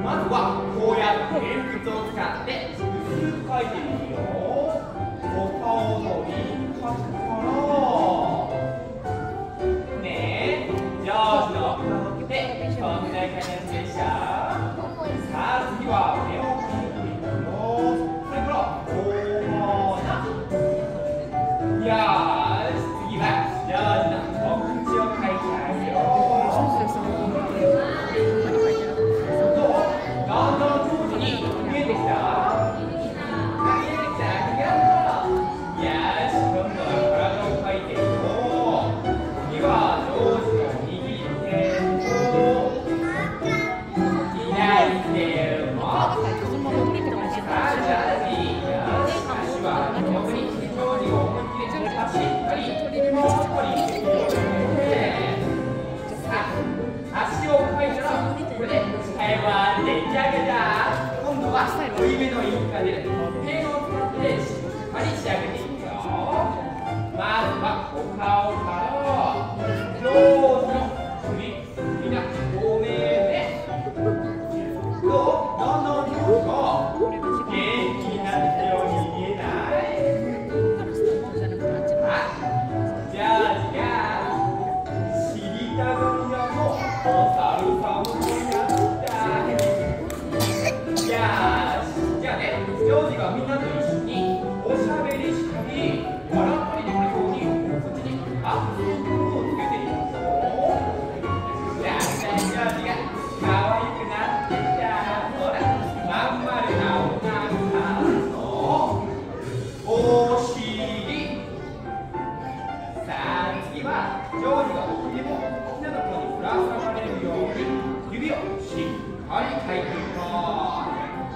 まずはこうやって鉛筆を使って薄く描いてみるよ。お顔の輪郭からねえ、ジョージの顔ってこんな感じでしょ。さあ次は目を描いていくよ。それからこうだ。よーし、次はジョージのお口を描いちゃうよ。どんどん上手に見えてきた？濃いめのインカでペンを使ってしっかり仕上げていくよ。まずはお顔からジョージの首みんな透明でどんどんジョージが元気になってきたように見えない？ジャージが知りたがり屋のお猿さんになった。じゃあジョージがみんなと一緒におしゃべりしたり笑ったりできるようにそっちにアクセントをつけていくぞ。だんだんジョージが可愛くなってきた。ほら、まん丸なお腹とお尻。さあ次はジョージが指もみんなの方にぶら下がれるように指をしっかり描いていこう。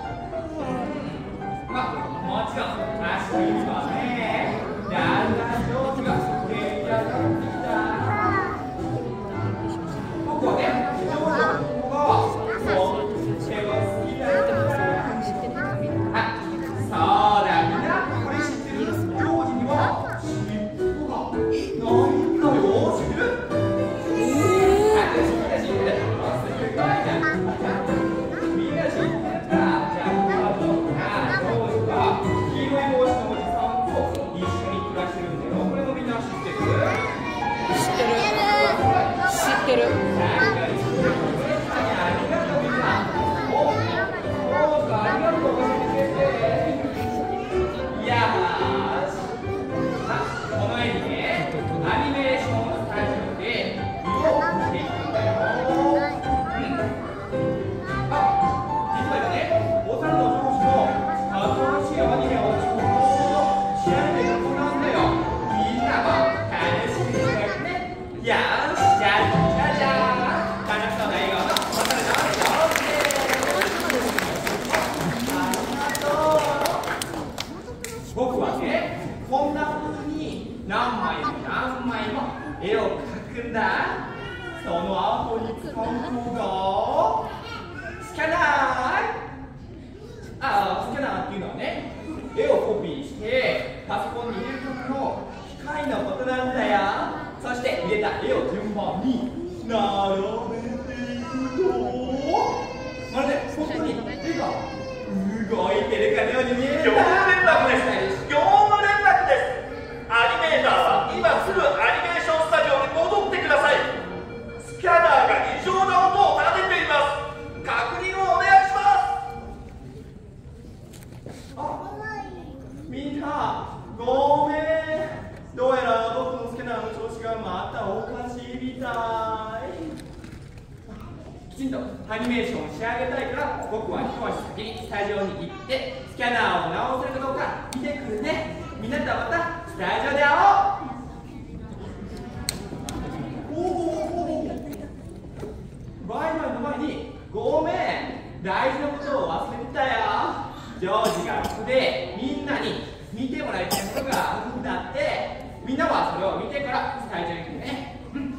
もちろん足の指はね、だんだんジョージが出来上がってきた。僕はね、ジョージのここがとっても好きだよ。そうだ、みんなこれ知ってる？ジョージには尻尾がないんだよ。知ってる？知ってる？すごいな。みんな知ってるか？じゃあ黄色い帽子のおじさんと一緒に暮らしてるんだよ。これもみんな知ってる？知ってる。知ってる。ありがとうみんな。お、そうか、ありがとう教えてくれて。いやーし。この絵にね、アニメーションスタジオで色を塗っていくんだよ。実はね、お猿の上司の新しいアニメを仕上げてる子なんだよ。みんなも楽しみにしてね。よーし、じゃあじゃあ楽しそうな笑顔のお猿の上司です。ありがとう。僕はね、こんな風に何枚も何枚も絵を描くんだ。その後に使うのがスキャナー。スキャナーっていうのはね、絵をコピーしてパソコンに入れる時の機械のことなんだよ。そして入れた絵を順番に並べていくと、まるで本当に絵が動いてるかのように見えるんだ。業務連絡です。業務連絡です。アニメーターは今すぐアニメーションスタジオに戻ってください。スキャナーが異常な音を立てています。確認をお願いします。みんなごめん。どうやら僕のスキャナーの調子がまたおかしいみたい。きちんとアニメーションを仕上げたいから僕は一足先にスタジオに行ってスキャナーを直せるかどうか見てくるね。みんなとまたスタジオで会おう。バイバイの前にごめん、大事なことを忘れてたよ。ジョージがここでみんなに見てもらいたいことがあるんだって。みんなはそれを見てからスタジオに行くね。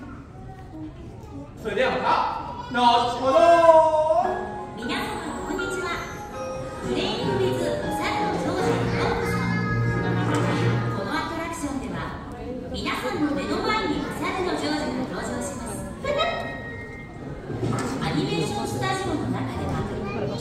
それではまた後ほど。 皆様こんにちは。プレイングウィズお猿のジョージへようこそ。このアトラクションでは皆さんの目の前にお猿のジョージが登場します。アニメーションスタジオの中では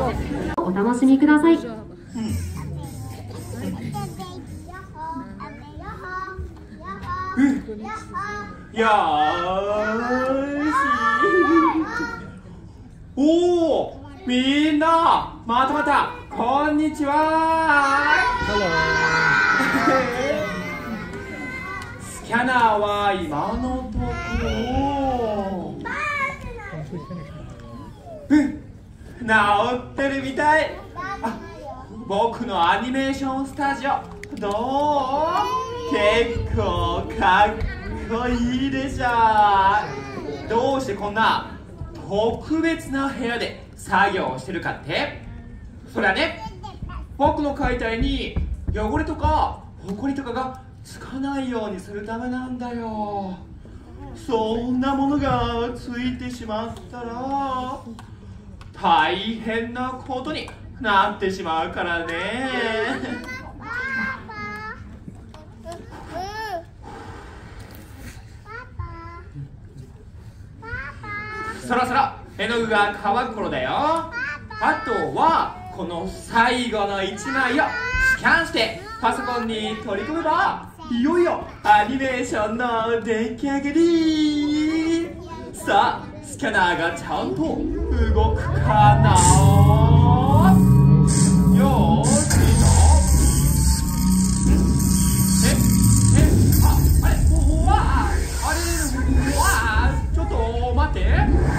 お楽しみください。 よーし。おお、みんなまたまたこんにちは。スキャナーは今のところ治ってるみたい。あ、僕のアニメーションスタジオどう？結構かっこいいでしょ。どうしてこんな特別な部屋で作業をしてるかって？それはね、僕の描いた絵に汚れとかホコリとかがつかないようにするためなんだよ。そんなものがついてしまったら大変なことになってしまうからね。そろそろ絵の具が乾く頃だよ。あとはこの最後の1枚をスキャンしてパソコンに取り込めばいよいよアニメーションの出来上がり。さあスキャナーがちゃんと動くかな。よーし、あれ、うわあれ、うわちょっと待って、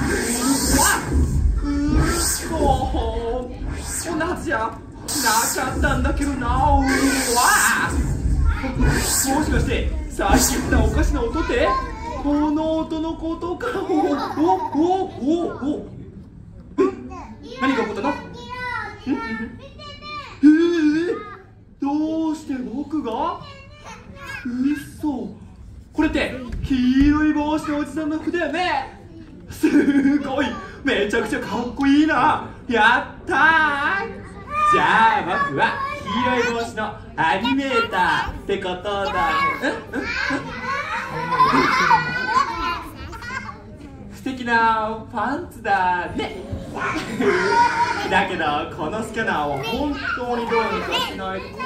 こんなはずじゃなかったんだけどな。うわもしかしてさっき言ったおかしな音ってこの音のことか。何が起こったの？どうして僕が？嘘。これって黄色い帽子のおじさんの服だよね。すごい、めちゃくちゃかっこいいな。やったー。じゃあ僕は黄色い帽子のアニメーターってことだね。素敵なパンツだね。だけどこのスキャナーを本当にどうにかしないと。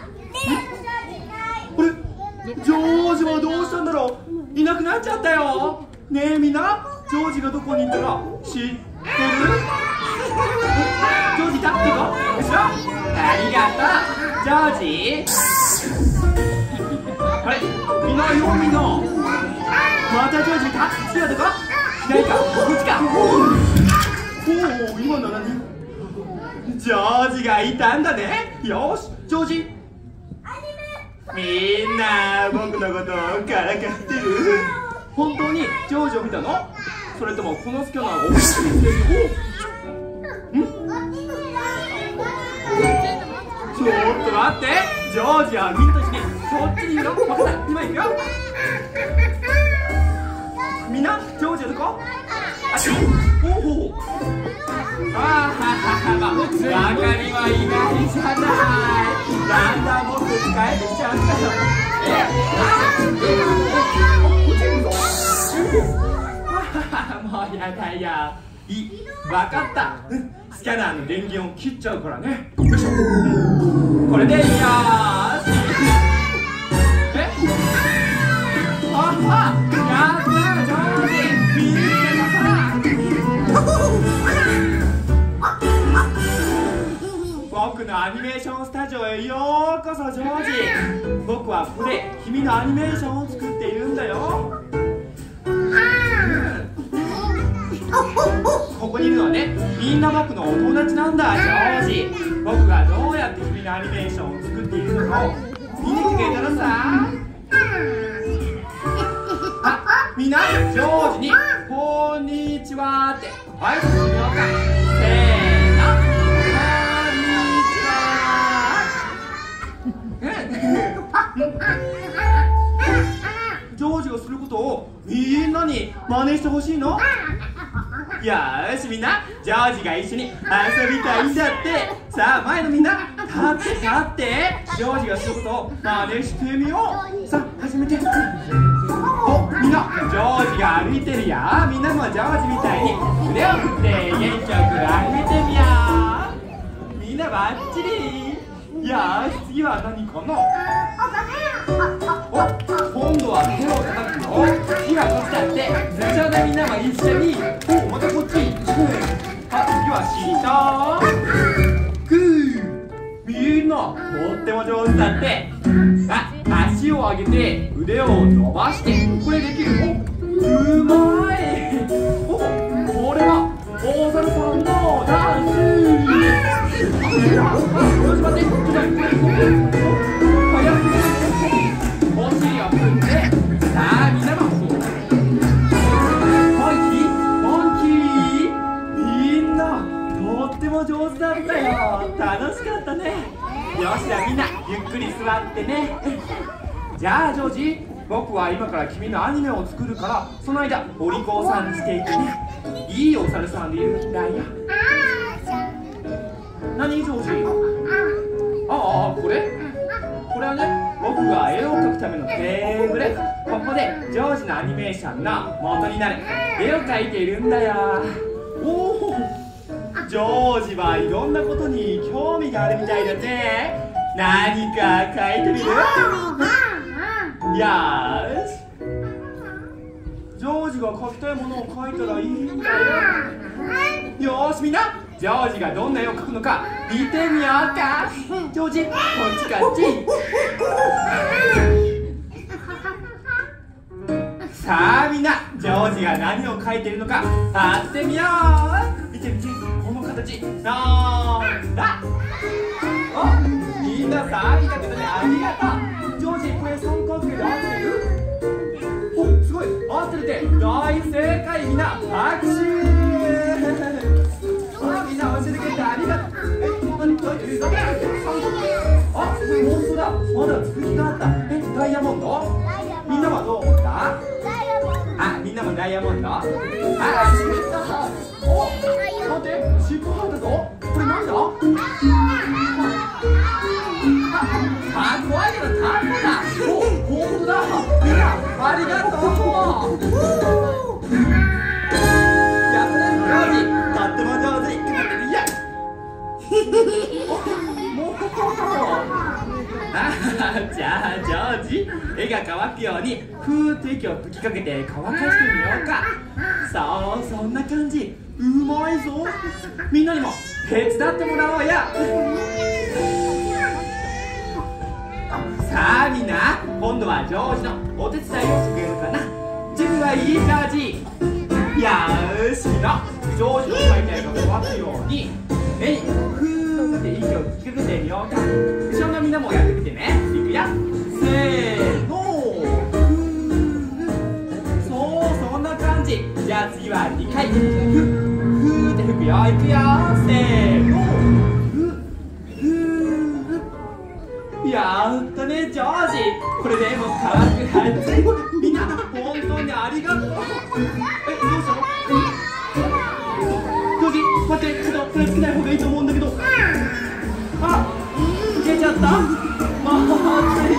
あれ、ジョージはどうしたんだろう。いなくなっちゃったよ。ねえみんな、ジョージがどこに行ったか知ってる？ジョージいたってか？後ろ？ありがとうジョージ。あれ、いないよみんな。またジョージいた？好きだとか？左か？こっちか？おお、今の何？ジョージがいたんだね。よし、ジョージ。みんな僕のことをからかってる？本当にジョージを見たの？それともこのスキャナーを見てる？ちょっと待って、ジョージはみんなと一緒にそっちにいるよ。分かった、今行くよ。みんな、ジョージはどこ？あっち。ほう。あははは、中にはいないじゃない。だんだん僕に帰ってきちゃったよ。もうやだや。分かった。スキャナーの電源を切っちゃうからね。よいしょ。これでよーし。やったー、上手。みんなほら。僕のアニメーションスタジオへようこそジョージ。僕はここで君のアニメーションを作っているんだよ。ここにいるのはね、みんな僕のお友達なんだ、ジョージ。僕がどうやって君のアニメーションを作っているのかを見に来てくれたのさ。あ、みんなジョージにこんにちはって挨拶してみようか。せーの、こんにちは。ジョージがすることをみんなに真似してほしいの？よーしみんな、ジョージが一緒に遊びたいんだって。さあ前のみんな、立って立って、ジョージがすることを真似してみよう。さあ始めて。お、みんなジョージが歩いてるよ。みんなもジョージみたいに腕を振って元気よく歩いてみよう。 みんなバッチリ。いやー、次は何かな。お、今度は手を叩くの。次はこっちだって。じゃあね、みんなも一緒に。お、またこっち。あ、次はシーター。グー。みんなとっても上手だって。あ、足を上げて腕を伸ばして、これできる。お、うまい。お、これは大猿さんのダンス。あ、ちょっと待って、早くお尻を振って、さあみんなもフォンキーフォンキー。みんなとっても上手だったよ。楽しかったね。よし、じゃあみんなゆっくり座ってね。じゃあジョージ、僕は今から君のアニメを作るから、その間お利口さんにしていてね。いいお猿さんでいるんだよ。何ジョージ。ああ、これはね、僕が絵を描くためのテーブル。ここでジョージのアニメーションの元になる絵を描いているんだよ。おお、ジョージはいろんなことに興味があるみたいだね。何か描いてみる？よーし、ジョージが描きたいものを描いたらいいんだよ。よーし、みんなジョージがどんな絵を描くのか見てみようか。ジョージ、こっちこっち。さあみんな、ジョージが何を描いているのか当ててみよう。見て見て、この形なんだ。お、みんなさあ見たけどね、ありがとう。ジョージ、これ三角形で合ってる？お、すごい、合ってるって。大正解。みんな拍手。みんな教えてくれてありがとう。あ、本当だ。まだ続きがあった。ダイヤモンド？みんなはどう思った？あ、みんなもダイヤモンド？あ、知った。お、待って、尻尾生えたぞ。これなんだ？あ、怖いけどタコだ。お、本当だ。みんなありがとう。やったね、ジョージ。とっても上手に描けてるや。もうじゃあジョージ、絵が乾くようにふーっと息を吹きかけて乾かしてみようか。そう、そんな感じ。うまいぞ。みんなにも手伝ってもらおうや。さあみんな、今度はジョージのお手伝いをしてくれるかな。準備はいい？ジョージ。よーし、みんなジョージの描いた絵が乾くように目にふーって息を吹きかけてみようか。後ろのみんなもやってみてね。いくよ、せーの。そう、そんな感じ。じゃあ次は2回ふーって吹くよ。いくよ、せーの。やったね、ジョージ。これでもう乾くはず。みんな本当にありがとう。どうしたの？ジョージ、待って、ちょっとこれつけない方がいいと思うんだけど。あ、つけちゃった。待ってよ。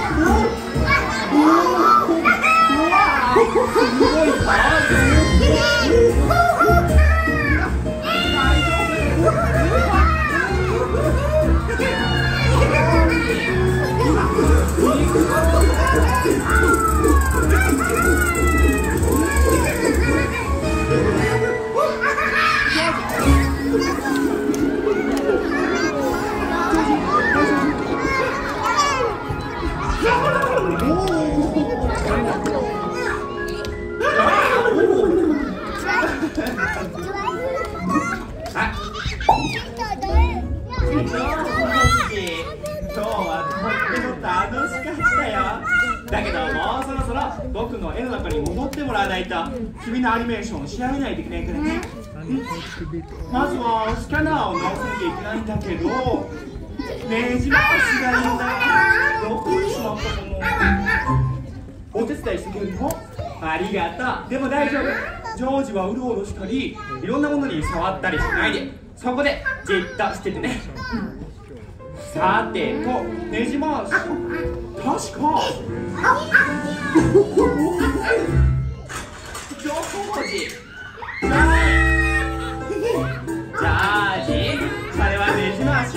うわ、すごいさ。大丈夫？だけどもうそろそろ僕の絵の中に戻ってもらわないと君のアニメーションを仕上げないといけないからね。まずはスキャナーを直さなきゃいけないんだけど、ねじ回しがいいんだ。どこにしまったと思う？お手伝いしてくれるの？ありがとう。でも大丈夫。ジョージはうろうろしたりいろんなものに触ったりしないで、そこでじっとしててね。さてと、ねじ回し、確かジョージ、ジャージ、それはねじ回し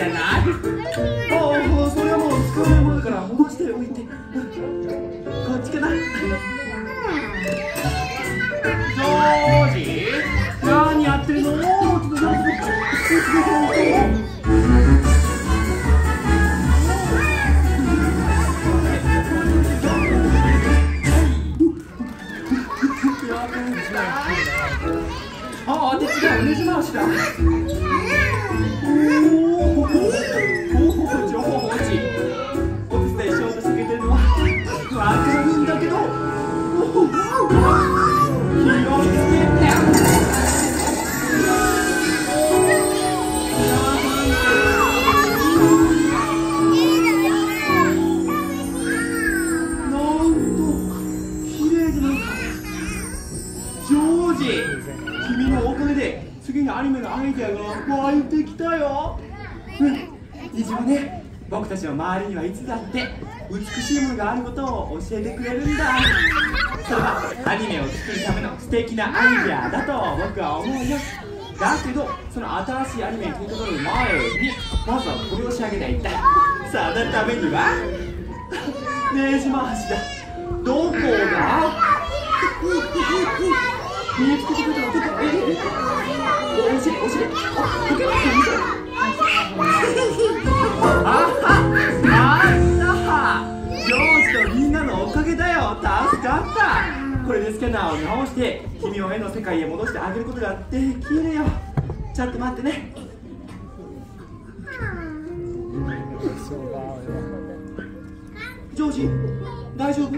あ、で違う、ねじ回しだ。上手。お手伝いしようとしてくれてるのはわかるんだけど、気をつけて。なんと綺麗じゃないか。ジョージ、君のおかげで次にアニメのアイデアが湧いてきたよ。虹はね、僕たちの周りにはいつだって美しいものがあることを教えてくれるんだ。それはアニメを作るための素敵なアイデアだと僕は思うよ。だけどその新しいアニメに取り掛かる前にまずはこれを仕上げないと。そのためにはねじ回しだ。どこが見つけてくれたの？どこ？お尻お尻。ジョージとみんなのおかげだよ。助かった。これでスキャナーを直して君を絵の世界へ戻してあげることができるよ。ちょっと待ってね。ジョージ、大丈夫？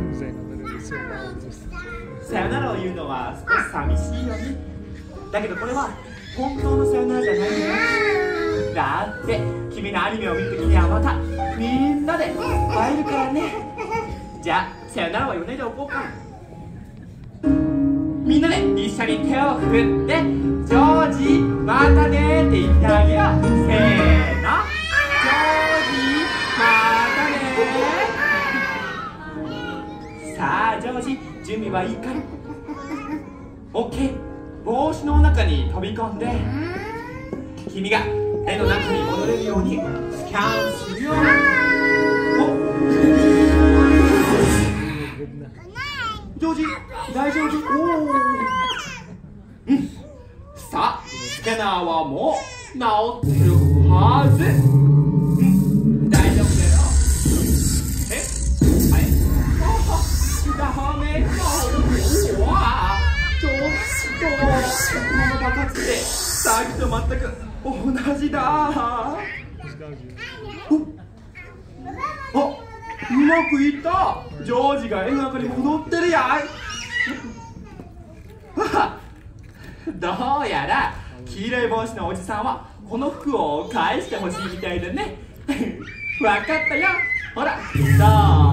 さよならを言うのは少し寂しいよね。だけどこれは本当のさよならじゃないよ。だって君のアニメを見るときにはまたみんなで会えるからね。じゃあさよならは言わないでおこうか。みんなで一緒に手を振ってジョージまたねって言ってあげよう。せーの、ジョージまたね。さあジョージ、準備はいいかい？ OK。 帽子の中に飛び込んで君が絵の中に戻れるようにスキャンするよ。ジョージ、大丈夫？うん。さあ、スキャナーはもう直ってるはず。大丈夫だよ。はい。ダメか。うわぁ、ちょっとこの爆発ってさっきと全く同じだ。あ、うまくいった。ジョージが絵の中に戻ってるやい。どうやら黄色い帽子のおじさんはこの服を返してほしいみたいだね。わかったよ。ほら、どうぞ。少し心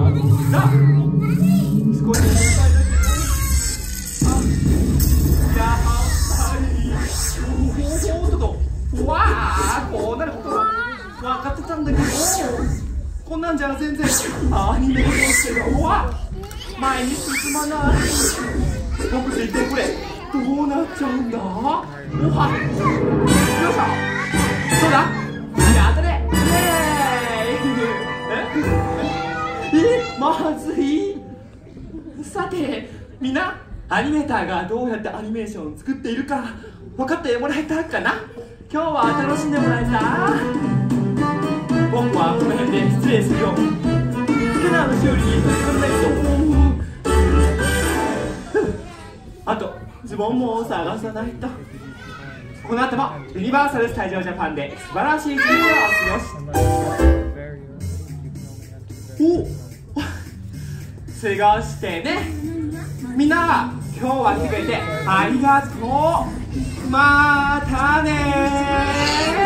配だけど。やっぱりほんとわあ、こうなることは分かってたんだけど、こんなんじゃ全然アニメーションしてるわ前に進まない。僕って一体これどうなっちゃうんだ？おはよいしょ。そうだ、やったね。イエーイ。まずい。さてみんな、アニメーターがどうやってアニメーションを作っているか分かってもらえたかな？今日は楽しんでもらえた？僕はこの辺で失礼するよ。スキャナーの修理に取り組んだりと、あとズボンも探さないと。この後もユニバーサル・スタジオ・ジャパンで素晴らしい人生を過ごし過ごしてね。みんな今日は来てくれてありがとう。またねー。